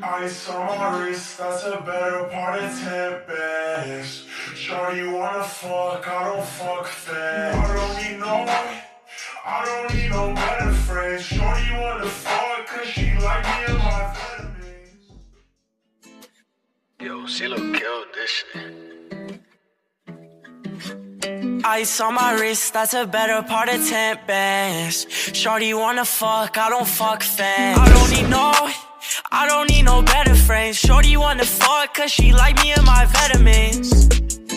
Ice on my wrist, that's a better part of 10 bands. Shorty wanna fuck, I don't fuck fast. I don't need no better friends. Shorty wanna fuck, cause she like me and my vitamins. Yo, CeeLo killed this shit. Ice on my wrist, that's a better part of 10 bands. Shorty wanna fuck, I don't fuck fans. I don't need no better friends. Shorty wanna fuck, cause she like me and my vitamins.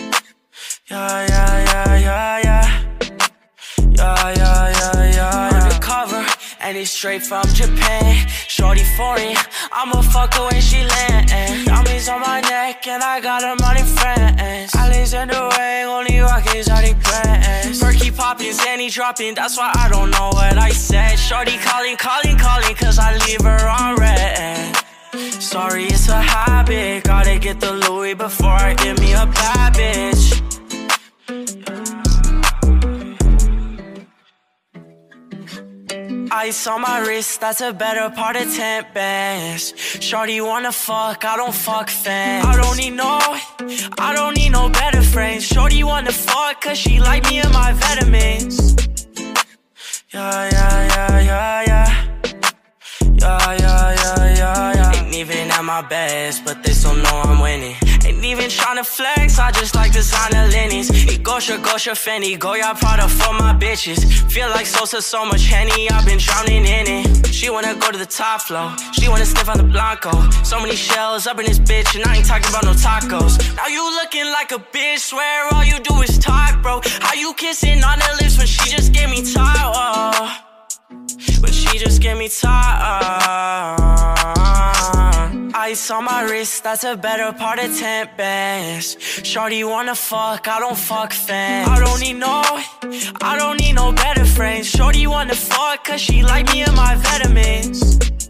Undercover, and it's straight from Japan. Shorty foreign, I'ma fuck her when she land. Diamonds on my neck, and I got her money friends. Alexander Wang, only rockin' exotic brands. Perky poppin', Zanny dropping, that's why I don't know what I said. Shorty calling, cause I leave her on red. Sorry, it's a habit. Gotta get the Louis before I get me a bad bitch. Ice on my wrist, that's a better part of 10 bands. Shorty wanna fuck, I don't fuck fans. I don't need no better friends. Shorty wanna fuck, cause she like me and my vitamins. Ain't even at my best, but they still know I'm winning. Ain't even tryna flex, I just like designer linens. Gosha, Fendi, Goya Prada for my bitches. Feel like Sosa, so much Henny, I've been drowning in it. She wanna go to the top floor, she wanna sniff on the Blanco. So many shells up in this bitch, and I ain't talking about no tacos. Now you looking like a bitch, swear all you do is talk, bro. How you kissing on her lips when she just gave me top? When she just gave me top. Ice on my wrist, that's a better part of 10 bands. Shorty wanna fuck, I don't fuck fans. I don't need no better friends. Shorty wanna fuck, cause she like me and my vitamins.